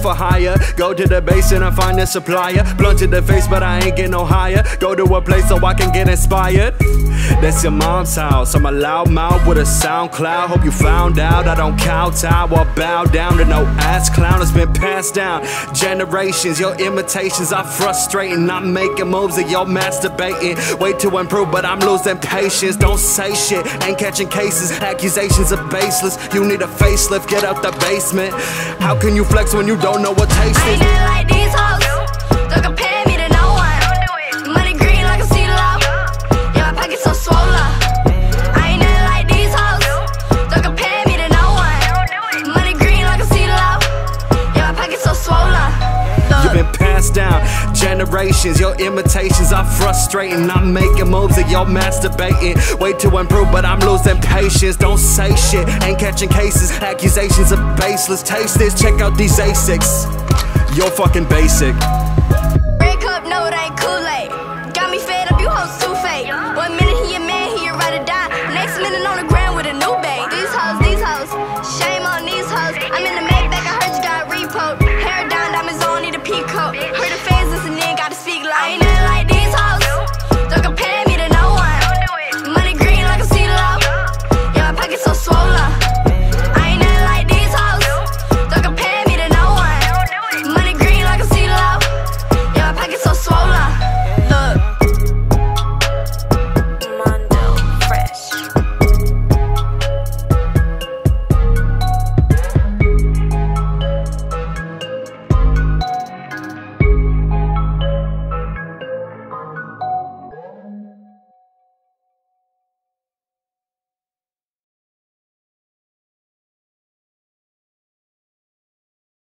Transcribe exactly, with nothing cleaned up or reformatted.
for hire. Go to the base and I find a supplier. Blunt to the face, but I ain't get no higher. Go to a place so I can get inspired. That's your mom's house. I'm a loud mouth with a SoundCloud. Hope you found out I don't kowtow or bow down to no ass clown. It's been passed down generations. Your imitations are frustrating. I'm making moves and you're masturbating. Way to improve, but I'm losing patience. Don't say shit, ain't catching cases. Accusations are baseless. You need a facelift, get out the basement. How can you flex when you don't know what taste is? I ain't nothing like these hoes. Don't compare me to no one. Money green like a sea low. Yeah, my pockets so swollen. I ain't nothing like these hoes. Don't compare me to no one. Money green like a sea low. Yeah, my pockets so swollen. You've been passed down generations. Your imitations are frustrating. I'm making moves and you're masturbating. Way to improve, but I'm losing patience. Don't say shit, ain't catching cases. Accusations are baseless. Taste this, check out these Asics. You're fucking basic.